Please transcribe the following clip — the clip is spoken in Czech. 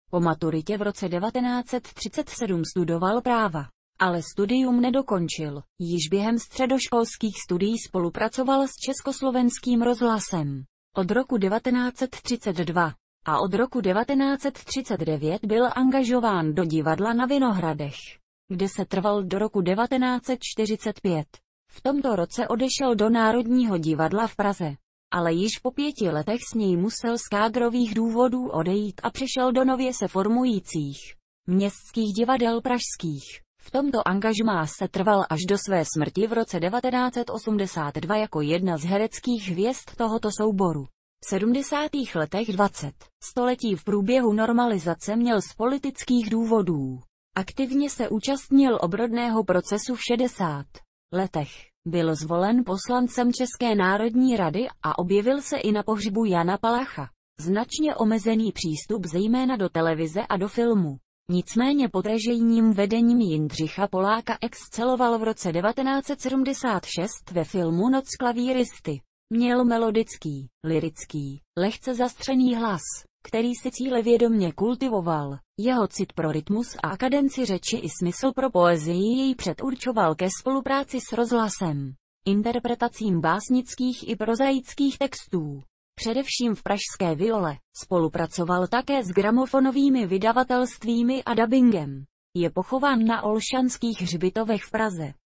Po maturitě v roce 1937 studoval práva, ale studium nedokončil. Již během středoškolských studií spolupracoval s Československým rozhlasem. Od roku 1932 a od roku 1939 byl angažován do divadla na Vinohradech, kde se trval do roku 1945. V tomto roce odešel do Národního divadla v Praze, ale již po 5 letech s něj musel z kádrových důvodů odejít a přešel do nově se formujících městských divadel pražských. V tomto angažmá se trval až do své smrti v roce 1982 jako jedna z hereckých hvězd tohoto souboru. V 70. letech 20. století v průběhu normalizace měl z politických důvodů. Aktivně se účastnil obrodného procesu v 60. letech. Byl zvolen poslancem České národní rady a objevil se i na pohřbu Jana Palacha. Značně omezený přístup zejména do televize a do filmu. Nicméně pod režijním vedením Jindřicha Poláka exceloval v roce 1976 ve filmu Noc klavíristy. Měl melodický, lyrický, lehce zastřený hlas, který si cílevědomě kultivoval. Jeho cit pro rytmus a kadenci řeči i smysl pro poezii jej předurčoval ke spolupráci s rozhlasem, interpretacím básnických i prozaických textů. Především v pražské Viole. Spolupracoval také s gramofonovými vydavatelstvími a dabingem. Je pochován na Olšanských hřbitovech v Praze.